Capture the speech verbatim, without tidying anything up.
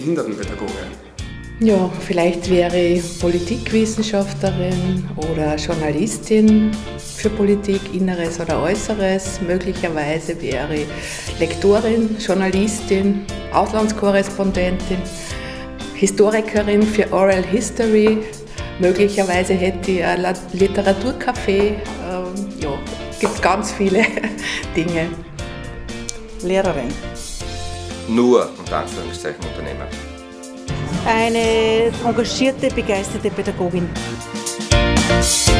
Behindertenpädagoge? Ja, vielleicht wäre ich Politikwissenschaftlerin oder Journalistin für Politik, Inneres oder Äußeres. Möglicherweise wäre ich Lektorin, Journalistin, Auslandskorrespondentin, Historikerin für Oral History. Möglicherweise hätte ich ein Literaturcafé. Ähm, ja, gibt ganz viele Dinge. Lehrerin. Nur unter Anführungszeichen Unternehmer. Eine engagierte, begeisterte Pädagogin.